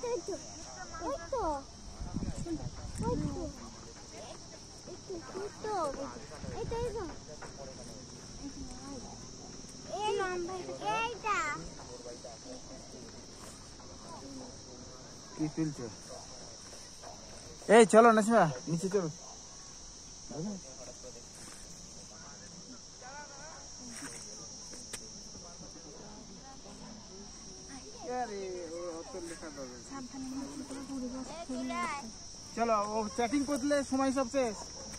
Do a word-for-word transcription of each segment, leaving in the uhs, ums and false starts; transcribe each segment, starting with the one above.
কি তুলছো? এই চলো নাসিমা নিচে চলো। চলো ও চ্যাটিং করলে সময় সব শেষ।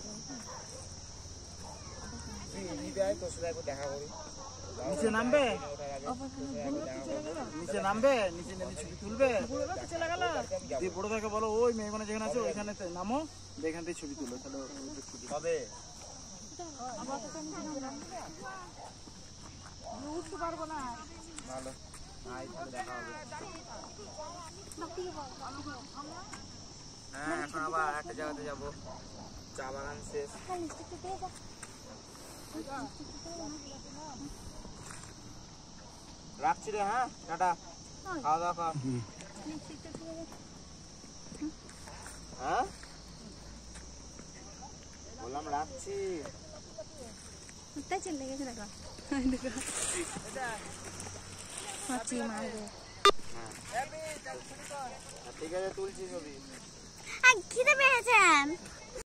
নিচে নামবে নিচে নামবে নিচে নেমে ছবি তুলবে। দিয়ে বড় থাকে বলো ওই মেয়েগুলো যেখানে আছে ওইখানে নামো, এখান থেকে ছবি তুলো। তাহলে উঠতে পারবো না। ভালো দেখা হবে। হ্যাঁ এখন আবার একটা জায়গাতে যাবো, চা বাগান শেষ। রাখছি রে, হ্যাঁ টাটা, খাওয়া দাওয়া কর। হ্যাঁ বললাম রাখছি। চলে গেছে দেখো ঠিক আছে তুলছি ছবি। খিদে পেয়েছেন।